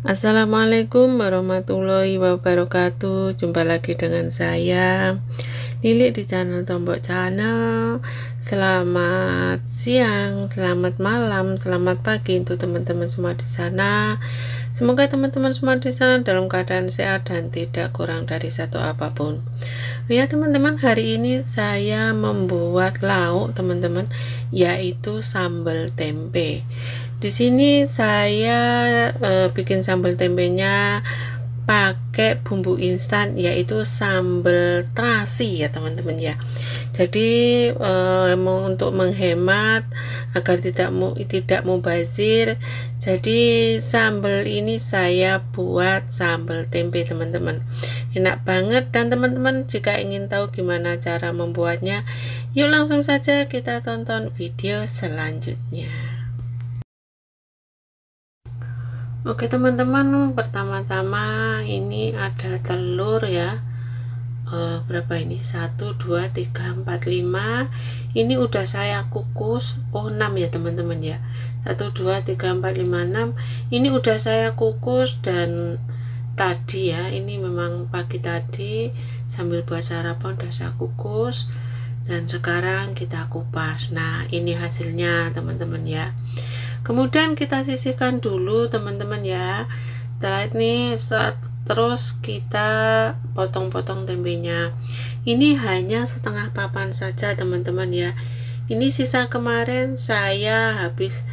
Assalamualaikum warahmatullahi wabarakatuh. Jumpa lagi dengan saya Lili di channel Tombok Channel. Selamat siang, selamat malam, selamat pagi untuk teman-teman semua di sana. Semoga teman-teman semua di sana dalam keadaan sehat dan tidak kurang dari satu apapun. Ya teman-teman, hari ini saya membuat lauk teman-teman, yaitu sambal tempe. Di sini saya bikin sambal tempenya pakai bumbu instan, yaitu sambal terasi ya teman-teman ya. Jadi untuk menghemat agar tidak mubazir, jadi sambal ini saya buat sambal tempe teman-teman. Enak banget, dan teman-teman jika ingin tahu gimana cara membuatnya, yuk langsung saja kita tonton video selanjutnya. Oke teman-teman, pertama-tama ini ada telur ya. Berapa ini? 1 2 3 4 5. Ini udah saya kukus. 6 ya teman-teman ya. 1 2 3 4 5 6. Ini udah saya kukus, dan tadi ya, ini memang pagi tadi sambil buat sarapan udah saya kukus, dan sekarang kita kupas. Nah, ini hasilnya teman-teman ya. Kemudian kita sisihkan dulu teman-teman ya. Setelah ini terus kita potong-potong tempenya. Ini hanya setengah papan saja teman-teman ya. Ini sisa kemarin saya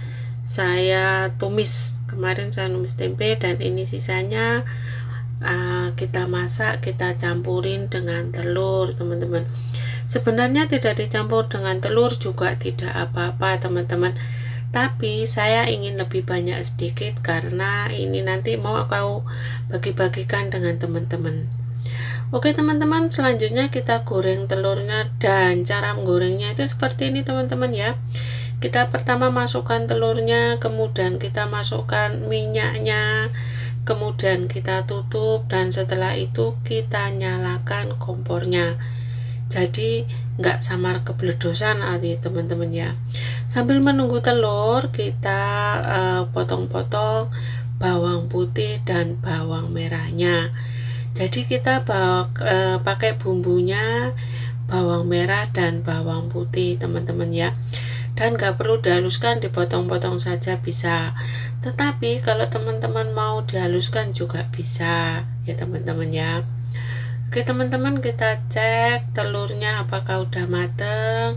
tumis. Kemarin saya tumis tempe, dan ini sisanya kita masak, kita campurin dengan telur teman-teman. Sebenarnya tidak dicampur dengan telur juga tidak apa-apa teman-teman, tapi saya ingin lebih banyak sedikit karena ini nanti mau aku bagi-bagikan dengan teman-teman. Oke teman-teman, selanjutnya kita goreng telurnya, dan cara menggorengnya itu seperti ini teman-teman ya. Kita pertama masukkan telurnya, kemudian kita masukkan minyaknya, kemudian kita tutup, dan setelah itu kita nyalakan kompornya. Jadi nggak samar kebeledosan teman-teman ya. Sambil menunggu telur, kita potong-potong bawang putih dan bawang merahnya. Jadi kita pakai bumbunya bawang merah dan bawang putih teman-teman ya, dan nggak perlu dihaluskan, dipotong-potong saja bisa. Tetapi kalau teman-teman mau dihaluskan juga bisa ya teman-teman ya. Oke teman-teman, kita cek telurnya apakah udah mateng.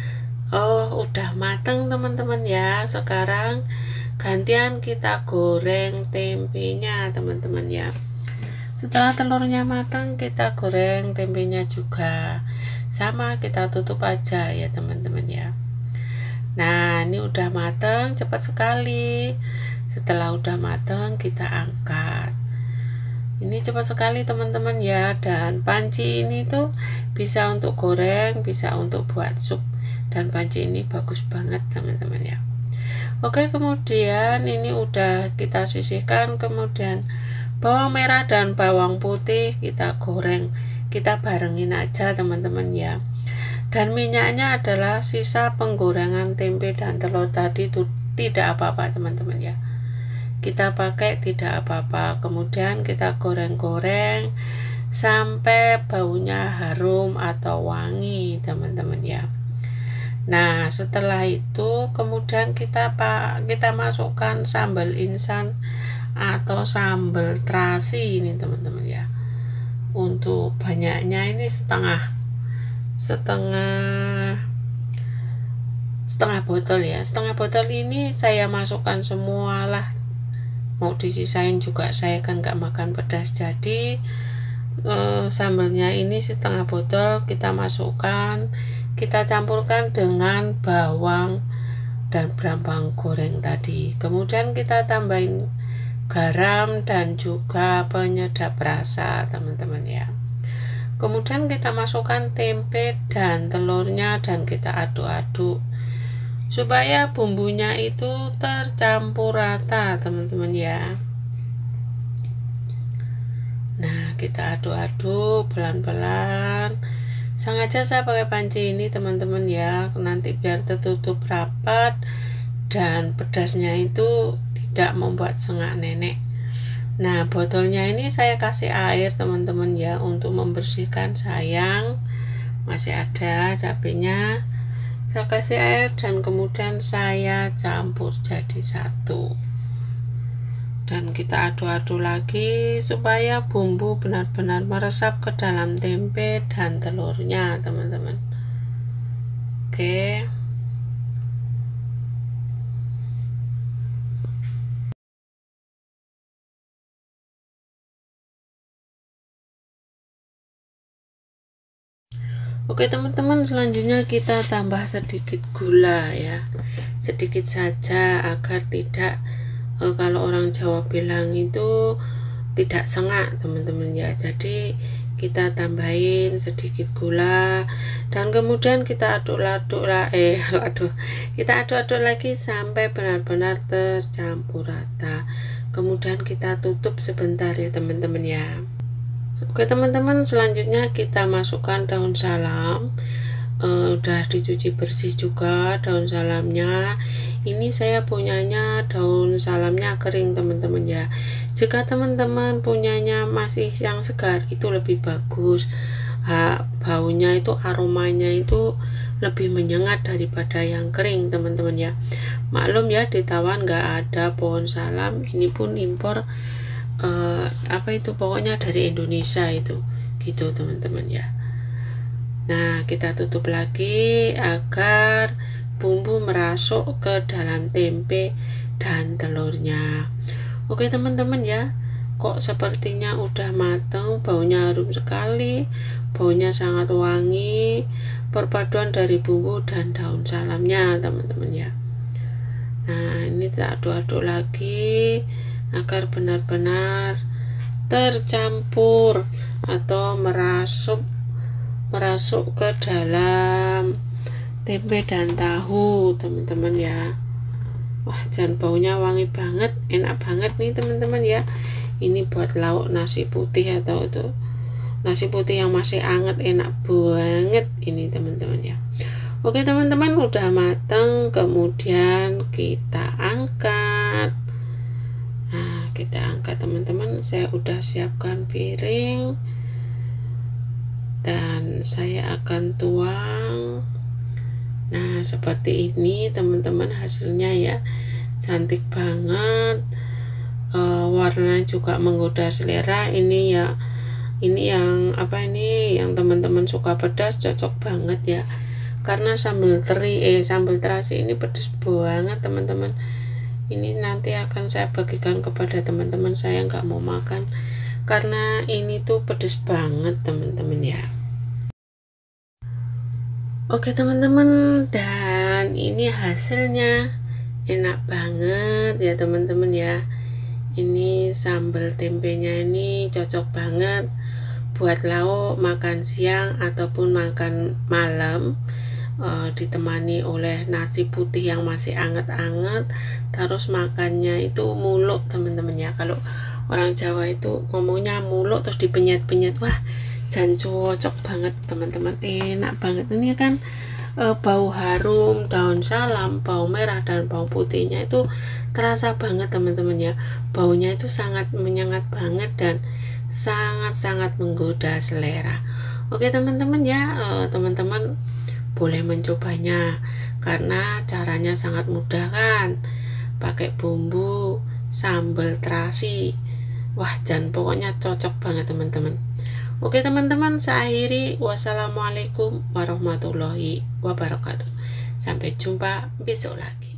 Oh, udah mateng teman-teman ya. Sekarang gantian kita goreng tempenya teman-teman ya. Setelah telurnya matang, kita goreng tempenya juga. Sama, kita tutup aja ya teman-teman ya. Nah, ini udah mateng, cepat sekali. Setelah udah mateng, kita angkat. Ini cepat sekali teman-teman ya, dan panci ini tuh bisa untuk goreng, bisa untuk buat sup, dan panci ini bagus banget teman-teman ya. Oke, kemudian ini udah kita sisihkan, kemudian bawang merah dan bawang putih kita goreng, kita barengin aja teman-teman ya. Dan minyaknya adalah sisa penggorengan tempe dan telur tadi, itu tidak apa-apa teman-teman ya, kita pakai tidak apa-apa. Kemudian kita goreng-goreng sampai baunya harum atau wangi teman-teman ya. Nah, setelah itu kemudian kita masukkan sambal instan atau sambal terasi ini teman-teman ya. Untuk banyaknya ini setengah botol ya. Setengah botol ini saya masukkan semua lah, mau disisain juga saya kan nggak makan pedas. Jadi sambalnya ini setengah botol kita masukkan, kita campurkan dengan bawang dan brambang goreng tadi. Kemudian kita tambahin garam dan juga penyedap rasa teman-teman ya. Kemudian kita masukkan tempe dan telurnya, dan kita aduk-aduk supaya bumbunya itu tercampur rata teman-teman ya. Nah, kita aduk-aduk pelan-pelan. Sengaja saya pakai panci ini teman-teman ya, nanti biar tertutup rapat dan pedasnya itu tidak membuat sengak nenek. Nah, botolnya ini saya kasih air teman-teman ya, untuk membersihkan. Sayang masih ada cabenya. Saya kasih air dan kemudian saya campur jadi satu, dan kita aduk-aduk lagi supaya bumbu benar-benar meresap ke dalam tempe dan telurnya teman-teman. Oke. Oke teman-teman, selanjutnya kita tambah sedikit gula ya, sedikit saja agar tidak kalau orang Jawa bilang itu tidak sengak teman-teman ya. Jadi kita tambahin sedikit gula dan kemudian kita aduk-aduk kita aduk-aduk lagi sampai benar-benar tercampur rata. Kemudian kita tutup sebentar ya teman-teman ya. Oke teman-teman, selanjutnya kita masukkan daun salam. Udah dicuci bersih juga daun salamnya. Ini saya punyanya daun salamnya kering teman-teman ya. Jika teman-teman punyanya masih yang segar itu lebih bagus. Baunya itu, aromanya itu lebih menyengat daripada yang kering teman-teman ya. Maklum ya, di Taiwan nggak ada pohon salam. Ini pun impor pokoknya dari Indonesia itu gitu teman-teman ya. Nah, kita tutup lagi agar bumbu merasuk ke dalam tempe dan telurnya. Oke teman-teman ya, kok sepertinya udah matang, baunya harum sekali, baunya sangat wangi, perpaduan dari bumbu dan daun salamnya teman-teman ya. Nah, ini kita aduk-aduk lagi agar benar-benar tercampur atau merasuk ke dalam tempe dan tahu teman-teman ya. Wah, dan baunya wangi banget, enak banget nih teman-teman ya. Ini buat lauk nasi putih atau itu nasi putih yang masih hangat, enak banget ini teman-teman ya. Oke teman-teman, udah matang, kemudian kita angkat. Nah, kita angkat teman-teman. Saya udah siapkan piring dan saya akan tuang. Nah, seperti ini teman-teman hasilnya ya, cantik banget. Warna juga menggoda selera. Ini ya, ini yang yang teman-teman suka pedas cocok banget ya, karena sambal terasi ini pedas banget teman-teman. Ini nanti akan saya bagikan kepada teman-teman saya nggak mau makan karena ini tuh pedes banget teman-teman ya. Oke teman-teman, dan ini hasilnya enak banget ya teman-teman ya. Ini sambal tempenya ini cocok banget buat lauk makan siang ataupun makan malam. Ditemani oleh nasi putih yang masih anget-anget, terus makannya itu muluk teman-teman ya. Kalau orang Jawa itu ngomongnya muluk terus dipenyet-penyet. Wah, jan cocok banget teman-teman, enak banget. Ini kan bau harum daun salam, bau merah dan bau putihnya itu terasa banget teman-teman ya. Baunya itu sangat menyengat banget dan sangat-sangat menggoda selera. Oke teman-teman ya, teman-teman boleh mencobanya karena caranya sangat mudah kan, pakai bumbu sambal terasi. Wah, dan pokoknya cocok banget teman-teman. Oke teman-teman, saya akhiri. Wassalamualaikum warahmatullahi wabarakatuh. Sampai jumpa besok lagi.